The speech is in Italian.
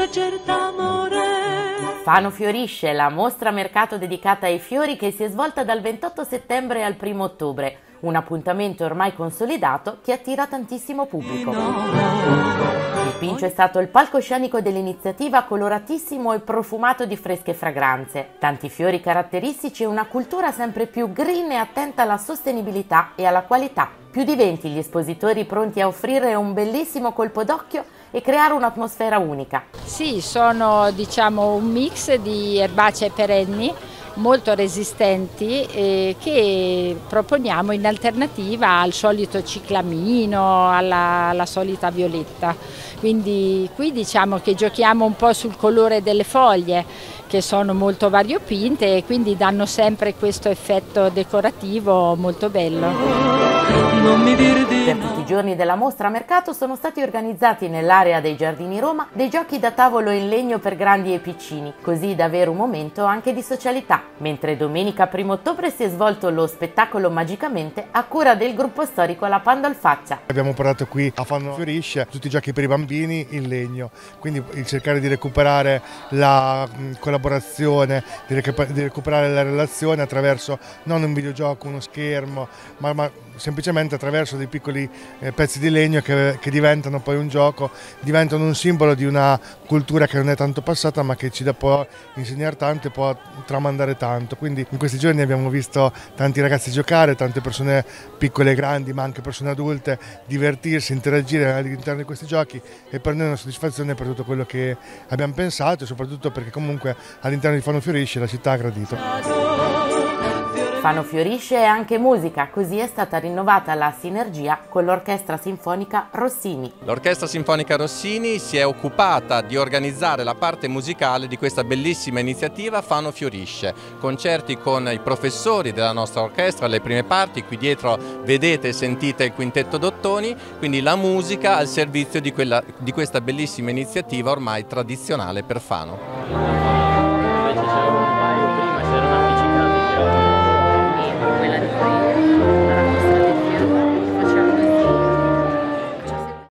senza cert'amore. Fano Fiorisce, la mostra mercato dedicata ai fiori che si è svolta dal 28 settembre al 1° ottobre, un appuntamento ormai consolidato che attira tantissimo pubblico. Il Pincio è stato il palcoscenico dell'iniziativa, coloratissimo e profumato di fresche fragranze, tanti fiori caratteristici e una cultura sempre più green e attenta alla sostenibilità e alla qualità. Più di 20 gli espositori pronti a offrire un bellissimo colpo d'occhio e creare un'atmosfera unica. Sì, sono un mix di erbacee perenni molto resistenti che proponiamo in alternativa al solito ciclamino, alla solita violetta. Quindi qui che giochiamo un po' sul colore delle foglie, che sono molto variopinte e quindi danno sempre questo effetto decorativo molto bello. Per tutti i giorni della mostra mercato sono stati organizzati nell'area dei Giardini Roma dei giochi da tavolo in legno per grandi e piccini, così da avere un momento anche di socialità, mentre domenica 1° ottobre si è svolto lo spettacolo Magicamente a cura del gruppo storico La Pandolfaccia. Abbiamo portato qui a Fano Fiorisce tutti i giochi per i bambini in legno, quindi il cercare di recuperare la collaborazione, di recuperare la relazione attraverso non un videogioco, uno schermo, ma semplicemente attraverso dei piccoli pezzi di legno che diventano poi un gioco, diventano un simbolo di una cultura che non è tanto passata ma che ci può insegnare tanto e può tramandare tanto. Quindi in questi giorni abbiamo visto tanti ragazzi giocare, tante persone piccole e grandi ma anche persone adulte divertirsi, interagire all'interno di questi giochi, e per noi è una soddisfazione per tutto quello che abbiamo pensato e soprattutto perché comunque all'interno di Fano Fiorisce la città ha gradito. Fano Fiorisce è anche musica, così è stata rinnovata la sinergia con l'Orchestra Sinfonica Rossini. L'Orchestra Sinfonica Rossini si è occupata di organizzare la parte musicale di questa bellissima iniziativa Fano Fiorisce. Concerti con i professori della nostra orchestra, le prime parti, qui dietro vedete e sentite il quintetto d'ottoni, quindi la musica al servizio di questa bellissima iniziativa ormai tradizionale per Fano.